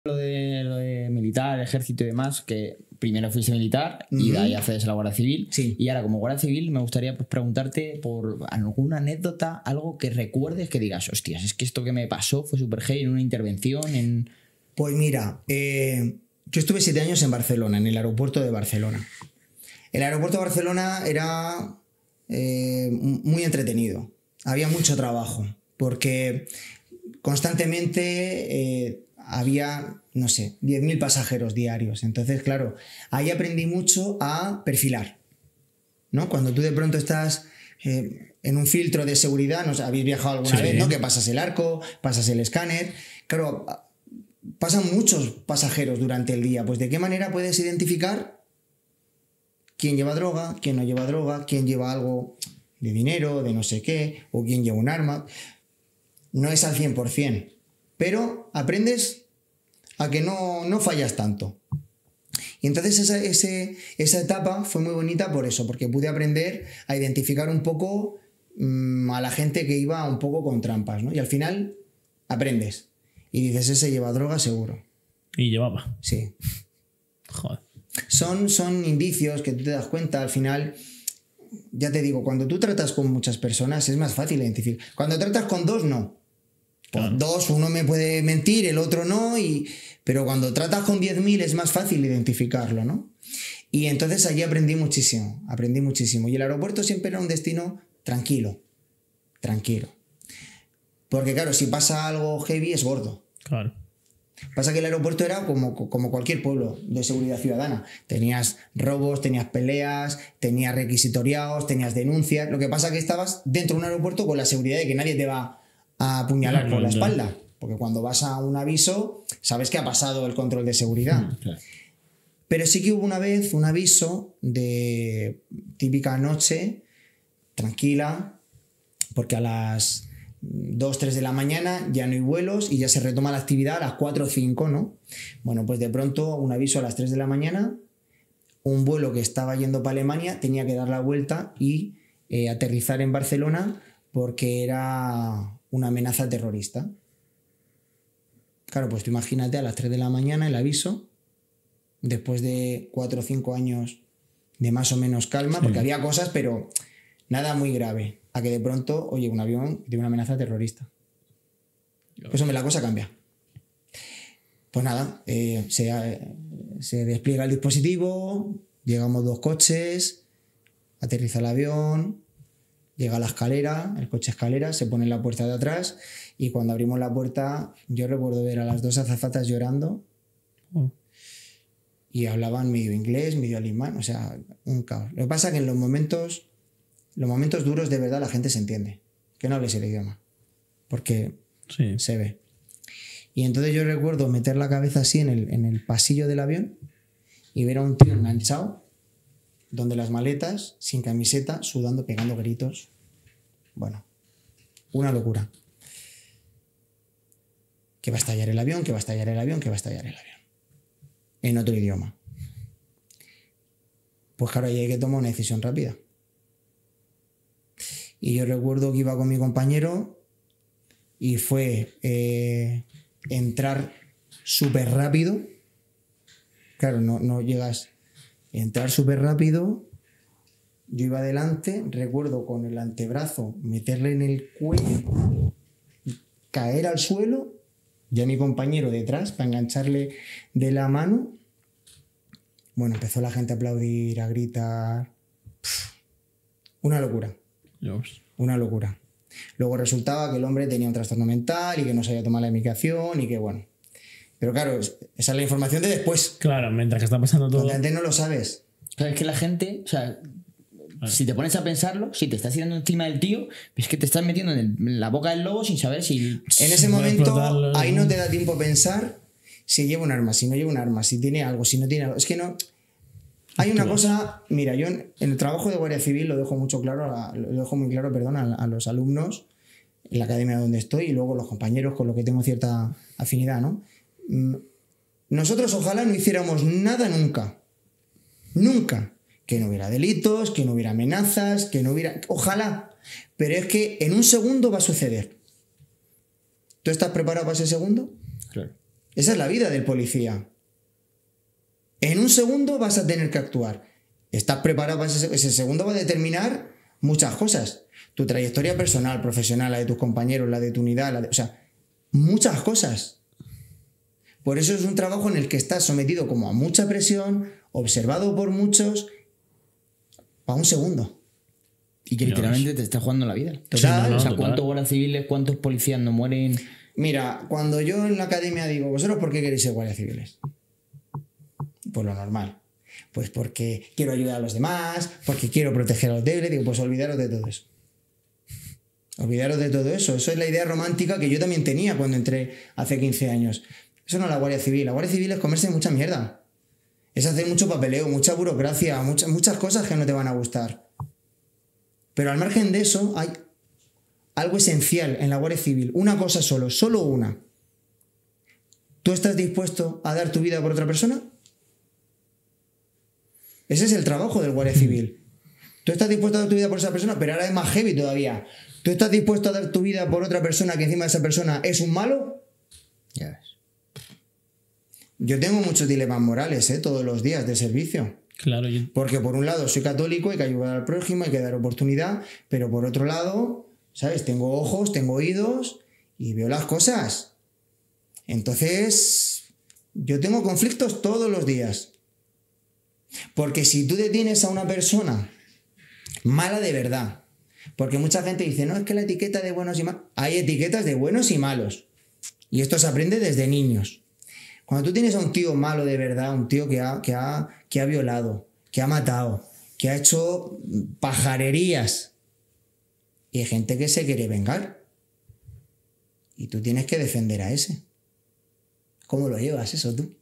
Lo de militar, ejército y demás, que primero fuiste militar y de ahí accedes a la Guardia Civil. Sí. Y ahora, como Guardia Civil, me gustaría pues, preguntarte por alguna anécdota, algo que recuerdes que digas, hostias, es que esto que me pasó fue súper heavy en una intervención, en... Pues mira, yo estuve 7 años en Barcelona, en el aeropuerto de Barcelona. El aeropuerto de Barcelona era muy entretenido. Había mucho trabajo, porque constantemente había, no sé, 10.000 pasajeros diarios. Entonces, claro, ahí aprendí mucho a perfilar, ¿no? Cuando tú de pronto estás en un filtro de seguridad, ¿no? Habéis viajado alguna vez, ¿no? Que pasas el arco, pasas el escáner. Claro, pasan muchos pasajeros durante el día. Pues ¿de qué manera puedes identificar quién lleva droga, quién no lleva droga, quién lleva algo de dinero, de no sé qué, o quién lleva un arma? No es al 100%, pero aprendes a que no fallas tanto. Y entonces esa etapa fue muy bonita por eso, porque pude aprender a identificar un poco a la gente que iba un poco con trampas, ¿no? Y al final aprendes. Y dices, ese lleva droga seguro. Y llevaba. Sí. Joder. Son indicios que tú te das cuenta al final. Ya te digo, cuando tú tratas con muchas personas es más fácil identificar. Cuando tratas con dos, no. Pues claro. Dos, uno me puede mentir, el otro no, pero cuando tratas con 10.000 es más fácil identificarlo, ¿no? Y entonces allí aprendí muchísimo. Y el aeropuerto siempre era un destino tranquilo. Porque claro, si pasa algo heavy es gordo. Claro. Pasa que el aeropuerto era como cualquier pueblo de seguridad ciudadana. Tenías robos, tenías peleas, tenías requisitoriados, tenías denuncias. Lo que pasa es que estabas dentro de un aeropuerto con la seguridad de que nadie te va a apuñalar por la espalda. Porque cuando vas a un aviso, sabes que ha pasado el control de seguridad. Claro. Pero sí que hubo una vez un aviso de típica noche, tranquila, porque a las 2, 3 de la mañana ya no hay vuelos y ya se retoma la actividad a las 4 o 5, ¿no? Bueno, pues de pronto un aviso a las 3 de la mañana, un vuelo que estaba yendo para Alemania tenía que dar la vuelta y aterrizar en Barcelona porque era una amenaza terrorista. Claro, pues tú imagínate a las 3 de la mañana el aviso, después de 4 o 5 años de más o menos calma, porque había cosas, pero nada muy grave. A que de pronto, oye, un avión tiene una amenaza terrorista. Pues hombre, la cosa cambia. Pues nada, se despliega el dispositivo, llegamos 2 coches, aterriza el avión, llega a la escalera, el coche escalera, se pone en la puerta de atrás y cuando abrimos la puerta yo recuerdo ver a las 2 azafatas llorando y hablaban medio inglés, medio alemán, o sea, un caos. Lo que pasa es que en los momentos duros de verdad la gente se entiende, que no hables el idioma, porque se ve. Y entonces yo recuerdo meter la cabeza así en el pasillo del avión y ver a un tío enganchado, donde las maletas, sin camiseta, sudando, pegando gritos. Bueno, una locura. Que va a estallar el avión, que va a estallar el avión, que va a estallar el avión. En otro idioma. Pues claro, ahí hay que tomar una decisión rápida. Y yo recuerdo que iba con mi compañero y fue entrar súper rápido. Claro, no llegas. Entrar súper rápido. Yo iba adelante, recuerdo con el antebrazo meterle en el cuello, caer al suelo, ya mi compañero detrás para engancharle de la mano. Bueno, empezó la gente a aplaudir, a gritar. Una locura. Una locura. Luego resultaba que el hombre tenía un trastorno mental y que no sabía tomar la medicación y que bueno. Pero claro, esa es la información de después. Claro, mientras que está pasando todo. Cuando antes no lo sabes. Claro, es que la gente, o sea, si te pones a pensarlo, si te estás tirando encima del tío, es que te estás metiendo en la boca del lobo sin saber si... En ese momento, ahí no te da tiempo a pensar si lleva un arma, si no lleva un arma, si tiene algo, si no tiene algo. Es que no... Hay una cosa, mira, yo en el trabajo de Guardia Civil lo dejo muy claro, a los alumnos en la academia donde estoy y luego los compañeros con los que tengo cierta afinidad, ¿no? Nosotros ojalá no hiciéramos nada nunca, que no hubiera delitos, que no hubiera amenazas, que no hubiera... Ojalá, pero es que en un segundo va a suceder. ¿Tú estás preparado para ese segundo? Claro. Esa es la vida del policía. En un segundo vas a tener que actuar. ¿Estás preparado para ese segundo? Va a determinar muchas cosas. Tu trayectoria personal, profesional, la de tus compañeros, la de tu unidad, o sea, muchas cosas. Por eso es un trabajo en el que estás sometido como a mucha presión, observado por muchos, a un segundo. Y que literalmente te está jugando la vida. Total. O sea, ¿cuántos guardias civiles, cuántos policías no mueren? Mira, cuando yo en la academia digo, ¿vosotros por qué queréis ser guardias civiles? Por lo normal. Pues porque quiero ayudar a los demás, porque quiero proteger a los débiles. Digo, pues olvidaros de todo eso. Olvidaros de todo eso. Eso es la idea romántica que yo también tenía cuando entré hace 15 años. Eso no es la Guardia Civil. La Guardia Civil es comerse mucha mierda. Es hacer mucho papeleo, mucha burocracia, muchas cosas que no te van a gustar. Pero al margen de eso, hay algo esencial en la Guardia Civil. Una cosa solo una. ¿Tú estás dispuesto a dar tu vida por otra persona? Ese es el trabajo del Guardia Civil. Tú estás dispuesto a dar tu vida por esa persona, pero ahora es más heavy todavía. ¿Tú estás dispuesto a dar tu vida por otra persona que encima de esa persona es un malo? Ya ves. Yo tengo muchos dilemas morales, todos los días de servicio. Claro, Porque por un lado soy católico, hay que ayudar al prójimo, hay que dar oportunidad, pero por otro lado, ¿sabes? Tengo ojos, tengo oídos y veo las cosas. Entonces, yo tengo conflictos todos los días. Porque si tú detienes a una persona mala de verdad, porque mucha gente dice, no, es que la etiqueta de buenos y malos, hay etiquetas de buenos y malos. Y esto se aprende desde niños. Cuando tú tienes a un tío malo de verdad, un tío que ha violado, que ha matado, que ha hecho pajarerías, y hay gente que se quiere vengar, y tú tienes que defender a ese. ¿Cómo lo llevas eso tú?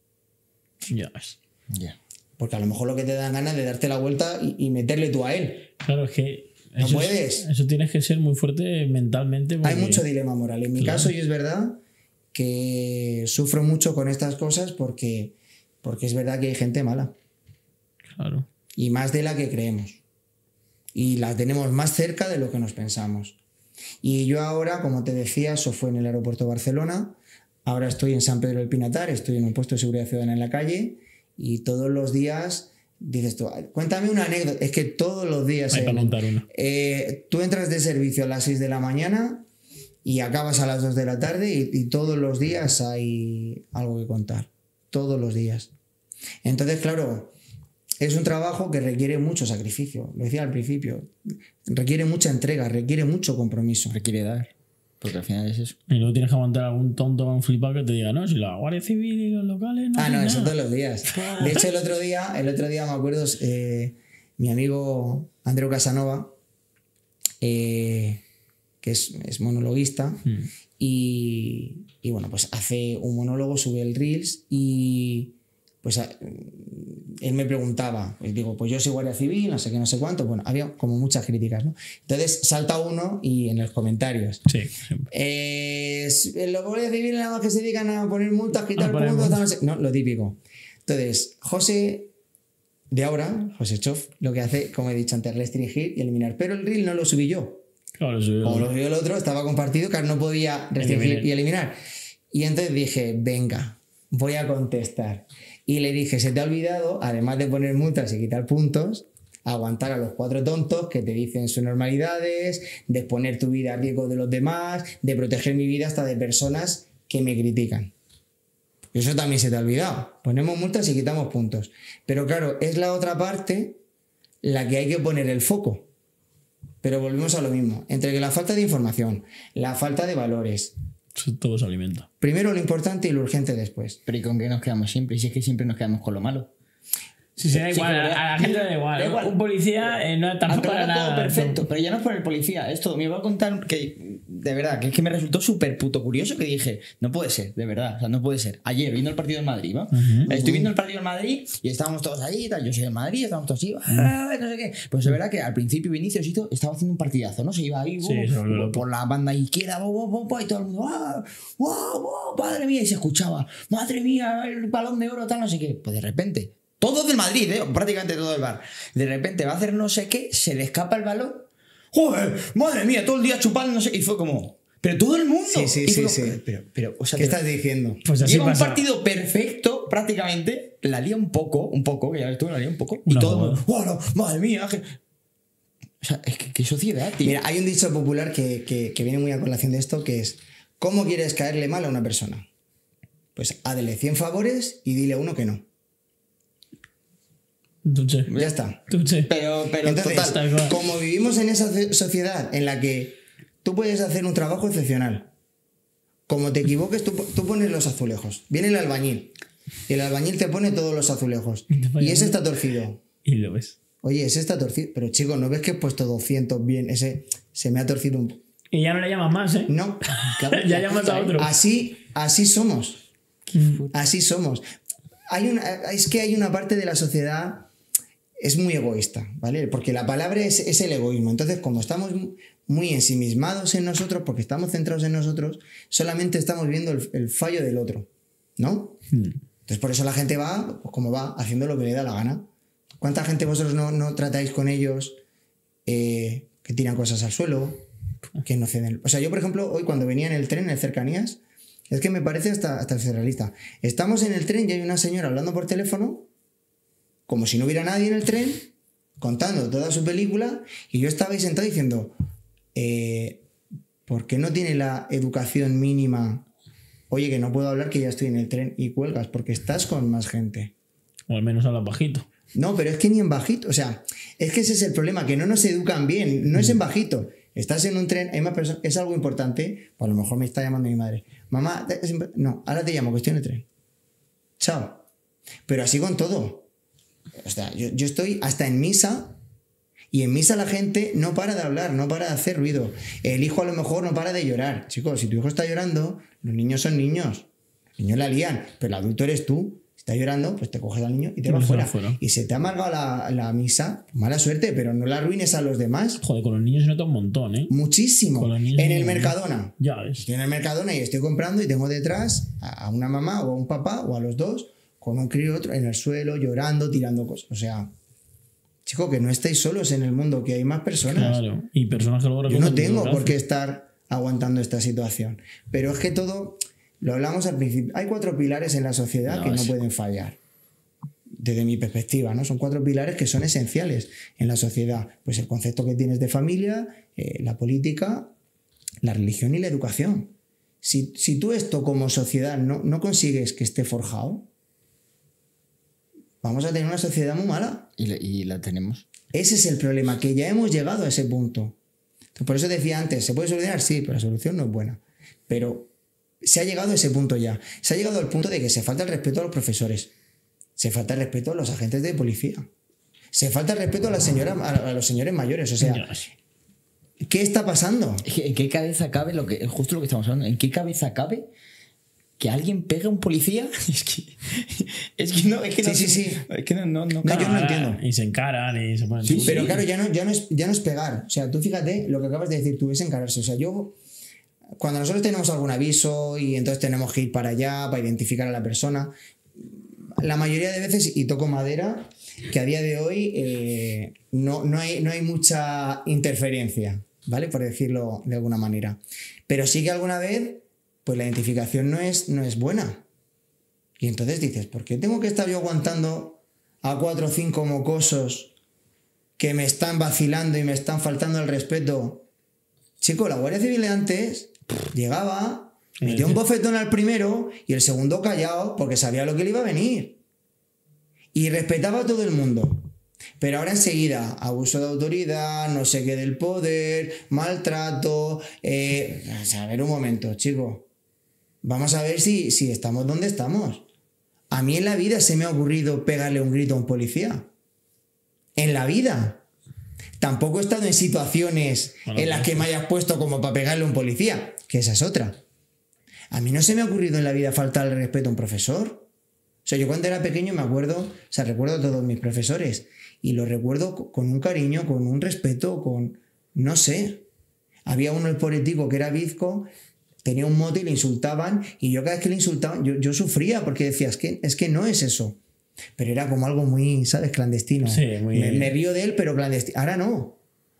ya ves. Ya. Porque a lo mejor lo que te dan ganas de darte la vuelta y meterle tú a él. Claro, es que... No puedes. Eso tienes que ser muy fuerte mentalmente. Hay mucho dilema moral. En mi Claro. caso, y es verdad que sufro mucho con estas cosas porque es verdad que hay gente mala. Claro. Y más de la que creemos. Y la tenemos más cerca de lo que nos pensamos. Y yo ahora, como te decía, eso fue en el aeropuerto de Barcelona. Ahora estoy en San Pedro del Pinatar, estoy en un puesto de seguridad ciudadana en la calle. Y todos los días dices tú, cuéntame una anécdota. Es que todos los días Hay para contar una. tú entras de servicio a las 6 de la mañana y acabas a las 2 de la tarde y todos los días hay algo que contar. Todos los días. Entonces, claro, es un trabajo que requiere mucho sacrificio. Lo decía al principio. Requiere mucha entrega, requiere mucho compromiso. Requiere dar. Porque al final es eso. Y luego tienes que aguantar a algún tonto con un flipado que te diga, no, si la Guardia Civil y los locales no hacen Eso nada. todos los días. De hecho, el otro día me acuerdo, mi amigo Andreu Casanova, que es monologuista, y bueno, pues hace un monólogo, sube el Reels y pues él me preguntaba, y digo, pues yo soy guardia civil, no sé qué, no sé cuánto. Bueno, había como muchas críticas, ¿no? Entonces salta uno y en los comentarios, Sí, siempre. los guardias civiles nada más que se dedican a poner multas, quitar poner puntos, multas. no sé, no, lo típico. Entonces, José de ahora, José Chof, lo que hace, como he dicho antes, restringir y eliminar. Pero el reel no lo subí yo. Claro, eso Como lo subió el otro, estaba compartido, que no podía restringir y eliminar. Y entonces dije, venga, voy a contestar. Y le dije, se te ha olvidado, además de poner multas y quitar puntos, aguantar a los 4 tontos que te dicen sus normalidades, de exponer tu vida a riesgo de los demás, de proteger mi vida hasta de personas que me critican. Eso también se te ha olvidado. Ponemos multas y quitamos puntos. Pero claro, es la otra parte la que hay que poner el foco. Pero volvemos a lo mismo. Entre que la falta de información, la falta de valores. Todo se alimenta. Primero lo importante y lo urgente después. Pero ¿y con qué nos quedamos siempre? Y si es que siempre nos quedamos con lo malo. Sí, da igual, que a la gente da igual. da igual. Un policía no es tampoco para Aclara todo nada. perfecto, pero ya no es por el policía. Esto me iba a contar que, de verdad, que es que me resultó súper puto curioso que dije, no puede ser, de verdad, o sea, no puede ser. Ayer, viendo el partido del Madrid, ¿va? Estoy viendo el partido del Madrid y estábamos todos ahí, tal, yo soy del Madrid, estábamos todos así, no sé qué. Pues de verdad que al principio Vinicius estaba haciendo un partidazo, ¿no? Se iba ahí por la banda izquierda, y todo el mundo, madre mía, y se escuchaba, madre mía, el Balón de Oro, tal, no sé qué. Pues de repente, todos del Madrid, prácticamente todo el bar. De repente va a hacer no sé qué, se le escapa el balón. ¡Joder! ¡Madre mía! Todo el día chupando, no sé qué. Y fue como, Pero todo el mundo. Sí, sí, Y sí, fue- sí. Pero, o sea, ¿Qué estás diciendo? Pues así llega un pasa. partido perfecto, prácticamente, la lía un poco, que ya ves tú, la lía un poco, y Una todo el mundo, jugada. ¡bueno, madre mía! O sea, es que qué sociedad, tío. Mira, hay un dicho popular que viene muy a colación de esto, que es: ¿cómo quieres caerle mal a una persona? Pues hazle 100 favores y dile a uno que no. Entonces, Ya está. Pero Entonces, total. tal cual. como vivimos en esa sociedad en la que tú puedes hacer un trabajo excepcional, como te equivoques, tú pones los azulejos. Viene el albañil. Y el albañil te pone todos los azulejos. Y ese está torcido. y lo ves. Oye, ese está torcido. Pero chico, ¿no ves que he puesto 200 bien? Ese se me ha torcido un poco. Y ya no le llamas más, ¿eh? No. Ya llamas a otro. Así somos. Así somos. Es que hay una parte de la sociedad, es muy egoísta, ¿vale? Porque la palabra es el egoísmo. Entonces, como estamos muy ensimismados en nosotros, porque estamos centrados en nosotros, solamente estamos viendo el fallo del otro, ¿no? Entonces, por eso la gente va, pues como va, haciendo lo que le da la gana. ¿Cuánta gente vosotros no tratáis con ellos que tiran cosas al suelo, que no ceden? O sea, yo, por ejemplo, hoy cuando venía en el tren, en cercanías, es que me parece hasta surrealista. Estamos en el tren y hay una señora hablando por teléfono, como si no hubiera nadie en el tren, contando toda su película, y yo estaba ahí sentado diciendo, ¿por qué no tiene la educación mínima? Oye, que no puedo hablar, que ya estoy en el tren, y cuelgas, porque estás con más gente. O al menos hablas bajito. No, pero es que ni en bajito. O sea, es que ese es el problema, que no nos educan bien. No es en bajito. Estás en un tren, hay más personas. Es algo importante. Pues a lo mejor me está llamando mi madre. Mamá, no, ahora te llamo, que estoy en el tren. Chao. Pero así con todo. O sea, yo estoy hasta en misa. Y en misa la gente no para de hablar, no para de hacer ruido. El hijo a lo mejor no para de llorar. Chicos, si tu hijo está llorando, los niños son niños. Los niños la lían, pero el adulto eres tú. Está llorando, pues te coges al niño y te vas fuera. Y se te ha amargado la misa, mala suerte, pero no la arruines a los demás. Joder, con los niños se nota un montón, ¿eh? Muchísimo. Con los niños En el no. Mercadona. Ya ves. Estoy en el Mercadona y estoy comprando y tengo detrás a una mamá o a un papá o a los dos con un crío y otro en el suelo, llorando, tirando cosas. O sea, chico, que no estáis solos en el mundo, que hay más personas. Claro. Y personas que luego Yo no recogen tengo lo que por qué hacen. estar aguantando esta situación. Pero es que todo, lo hablamos al principio, hay 4 pilares en la sociedad que no pueden fallar. Desde mi perspectiva, ¿no? Son 4 pilares que son esenciales en la sociedad. Pues el concepto que tienes de familia, la política, la religión y la educación. Si tú esto como sociedad no consigues que esté forjado, vamos a tener una sociedad muy mala. Y la tenemos. Ese es el problema, que ya hemos llegado a ese punto. Entonces, por eso decía antes, ¿se puede solucionar? Sí, pero la solución no es buena. Pero se ha llegado a ese punto ya. Se ha llegado al punto de que se falta el respeto a los profesores. Se falta el respeto a los agentes de policía. Se falta el respeto a los señores mayores. O sea, ¿qué está pasando? ¿En qué cabeza cabe justo lo que estamos hablando? ¿En qué cabeza cabe que alguien pegue a un policía? Es que no. Sí. Es que no. No, yo no entiendo. Y se encaran y se ponen. Sí, Pero claro, ya no es pegar. O sea, tú fíjate lo que acabas de decir, tú es encararse. O sea, cuando nosotros tenemos algún aviso y entonces tenemos que ir para allá para identificar a la persona, la mayoría de veces, y toco madera, que a día de hoy no hay mucha interferencia, ¿vale? Por decirlo de alguna manera. Pero sí que alguna vez, pues la identificación no es buena. Y entonces dices, ¿por qué tengo que estar yo aguantando a 4 o 5 mocosos que me están vacilando y me están faltando el respeto? Chico, la Guardia Civil de antes llegaba, metía un bofetón al primero y el segundo callado porque sabía lo que le iba a venir. Y respetaba a todo el mundo. Pero ahora enseguida, abuso de autoridad, no sé qué del poder, maltrato. A ver un momento, chico. Vamos a ver si estamos donde estamos. A mí en la vida se me ha ocurrido pegarle un grito a un policía. En la vida. Tampoco he estado en situaciones en las que me hayas puesto como para pegarle a un policía, que esa es otra. A mí no se me ha ocurrido en la vida faltarle respeto a un profesor. O sea, yo cuando era pequeño me acuerdo, o sea, recuerdo a todos mis profesores y los recuerdo con un cariño, con un respeto, no sé. Había uno, el político, que era bizco, tenía un mote y le insultaban y yo cada vez que le insultaban, yo sufría porque decía, es que no es eso. Pero era como algo muy, ¿sabes? Clandestino. Sí, muy... Me río de él, pero clandestino. Ahora no.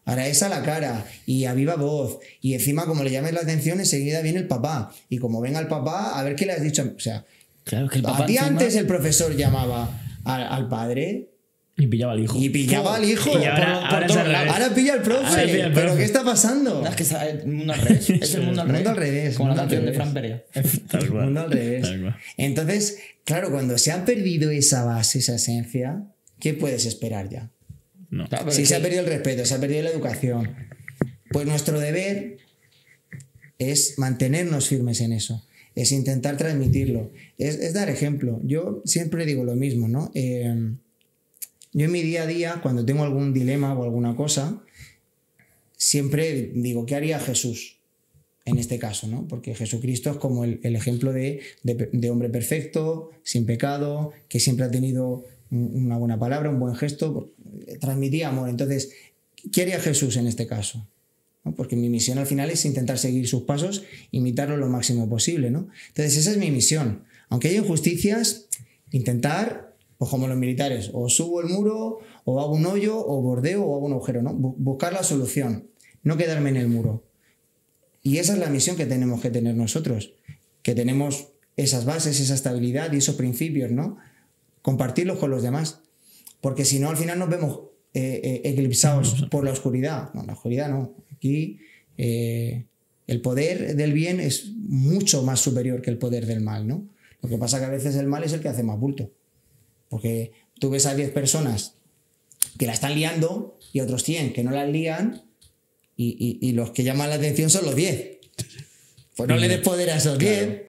Ahora es a la cara y a viva voz. Y encima, como le llames la atención, enseguida viene el papá. Y como venga el papá, a ver qué le has dicho. O sea, Claro, que el papá a ti encima- antes el profesor llamaba al padre Y pillaba al hijo. y pillaba al hijo. Y ahora es todos al lados. revés. Ahora pilla al profe. Ahora pilla al ¿Pero profe. qué está pasando? No, es que es el mundo al revés. Es el mundo al El revés. mundo al revés, Como la mundo al canción de revés. Fran Perea. Tal cual. Mundo al revés. Tal cual. Entonces, claro, cuando se ha perdido esa base, esa esencia, ¿qué puedes esperar ya? No. Claro, pero Si es se que- ha perdido el respeto, se ha perdido la educación, pues nuestro deber es mantenernos firmes en eso, es intentar transmitirlo, es dar ejemplo. Yo siempre digo lo mismo, ¿no? Yo en mi día a día, cuando tengo algún dilema o alguna cosa, siempre digo, ¿qué haría Jesús en este caso, ¿no? Porque Jesucristo es como el ejemplo de hombre perfecto, sin pecado, que siempre ha tenido una buena palabra, un buen gesto, transmitía amor. Entonces, ¿qué haría Jesús en este caso? ¿No? Porque mi misión al final es intentar seguir sus pasos, imitarlo lo máximo posible, ¿no? Entonces, esa es mi misión. Aunque haya injusticias, intentar, pues como los militares, o subo el muro, o hago un hoyo, o bordeo, o hago un agujero, ¿no? Buscar la solución, no quedarme en el muro. Y esa es la misión que tenemos que tener nosotros, que tenemos esas bases, esa estabilidad y esos principios, ¿no? Compartirlos con los demás, porque si no al final nos vemos eclipsados por la oscuridad. No, la oscuridad no. Aquí el poder del bien es mucho más superior que el poder del mal, ¿no? Lo que pasa que a veces el mal es el que hace más bulto, porque tú ves a 10 personas que la están liando y otros 100 que no la lían, y los que llaman la atención son los 10. Pues no le des poder a esos 10.